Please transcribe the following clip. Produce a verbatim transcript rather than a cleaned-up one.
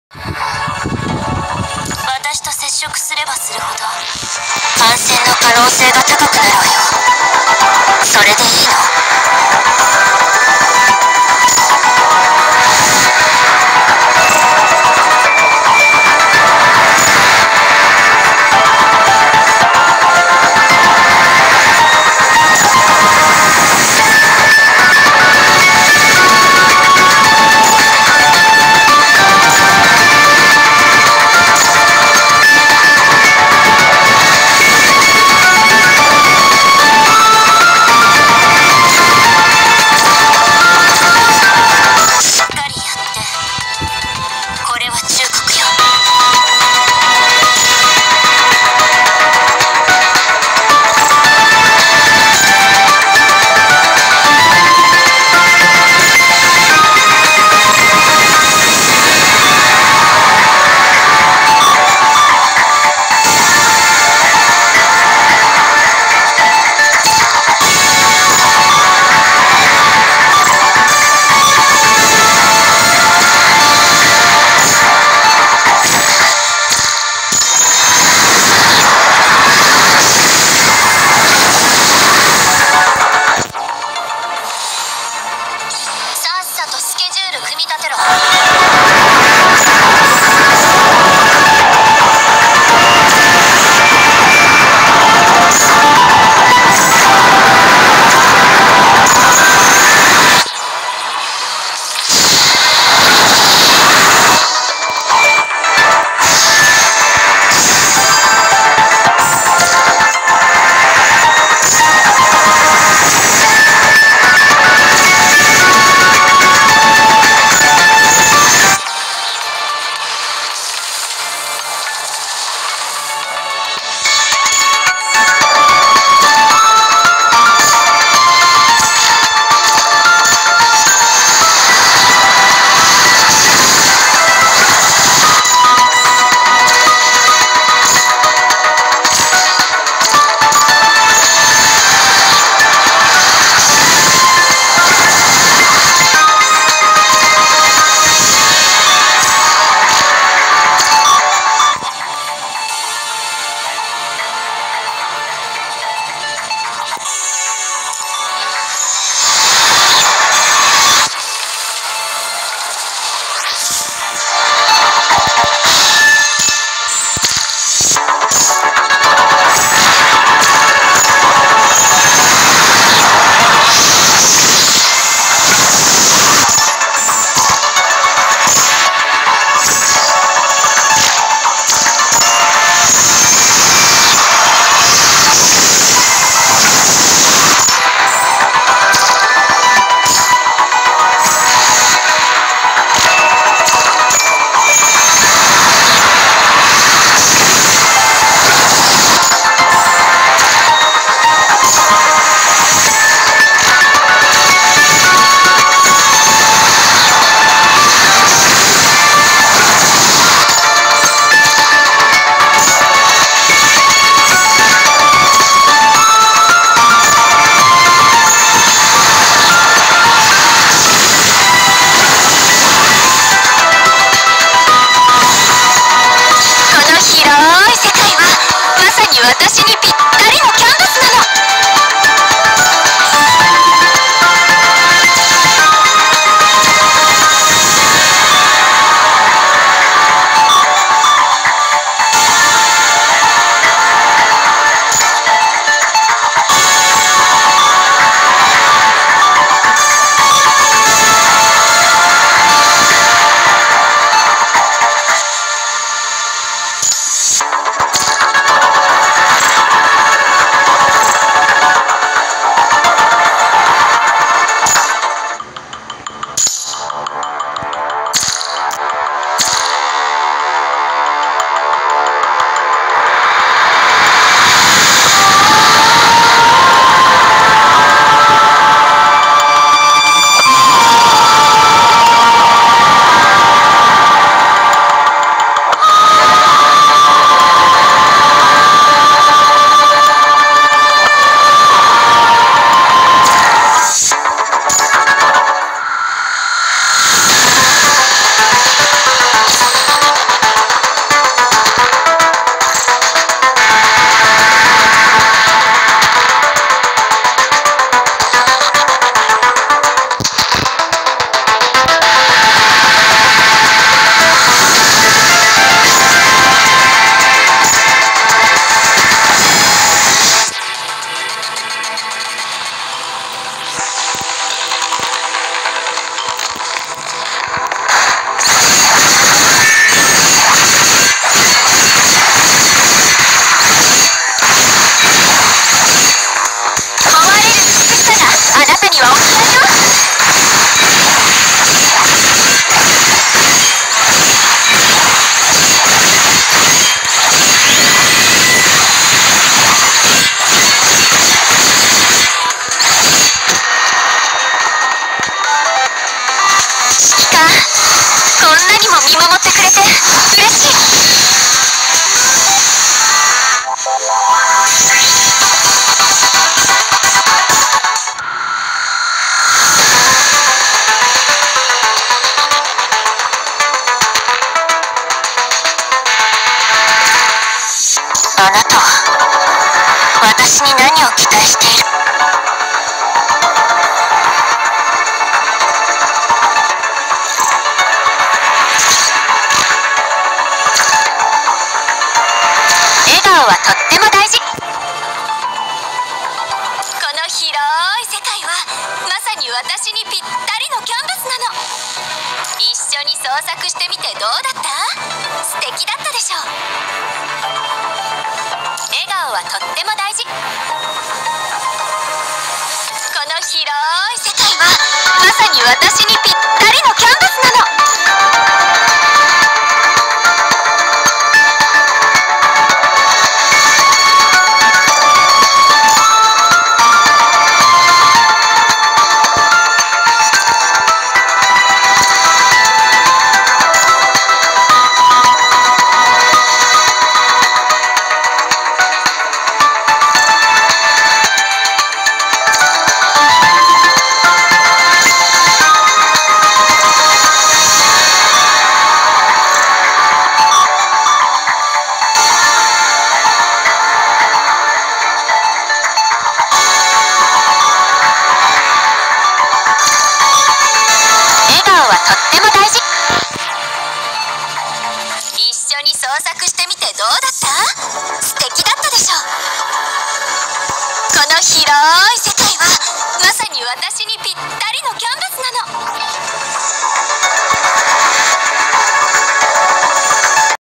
私と接触すればするほど感染の可能性が高くなるわよ。それでいいの？私にぴったりのキャンバスなの。 あなたは私に何を期待している？笑顔はとっても大事。この広い世界はまさに私にぴったりのキャンバスなの。一緒に創作してみてどうだった？素敵だったでしょ。笑顔はとっても大事。この広い世界はまさに私にぴったりのキャンバスなの。とっても大事。一緒に創作してみてどうだった？素敵だったでしょ。この広い世界はまさに私にぴったりのキャンバスなの。